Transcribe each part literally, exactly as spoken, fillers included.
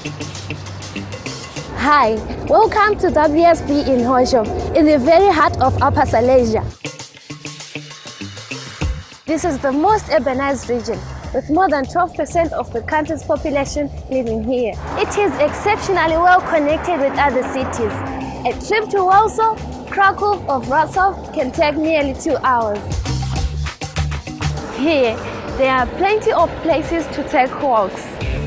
Hi, welcome to W S B in Horsham, in the very heart of Upper Silesia. This is the most urbanized region, with more than twelve percent of the country's population living here. It is exceptionally well connected with other cities. A trip to Warsaw, Krakow or Wrocław can take nearly two hours. Here, there are plenty of places to take walks.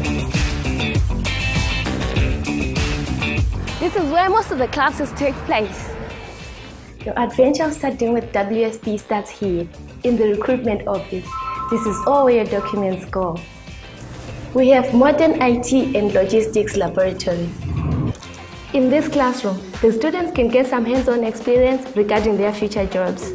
This is where most of the classes take place. Your adventure of studying with W S B starts here, in the recruitment office. This is all where your documents go. We have modern I T and logistics laboratories. In this classroom, the students can get some hands-on experience regarding their future jobs.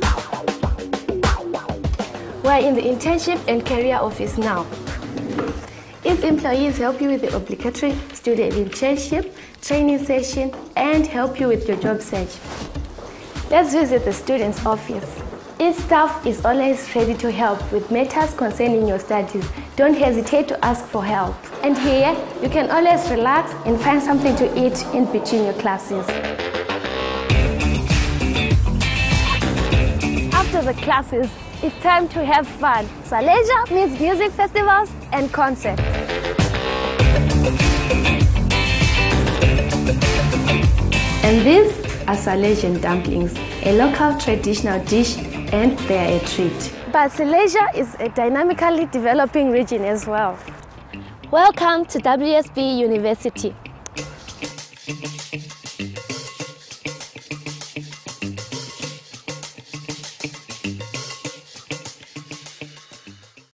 We're in the internship and career office now. Its employees help you with the obligatory student internship, training session, and help you with your job search. Let's visit the student's office. Its staff is always ready to help with matters concerning your studies. Don't hesitate to ask for help. And here, you can always relax and find something to eat in between your classes. After the classes, it's time to have fun. Silesia means music festivals and concerts. And these are Silesian dumplings, a local traditional dish, and they are a treat. But Silesia is a dynamically developing region as well. Welcome to W S B University.